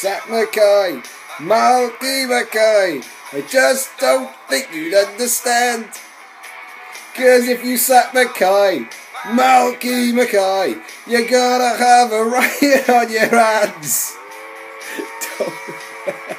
sack Mackay, Malky Mackay. I just don't think you'd understand. 'Cause if you sack Mackay, Malky Mackay, you gotta have a riot on your hands.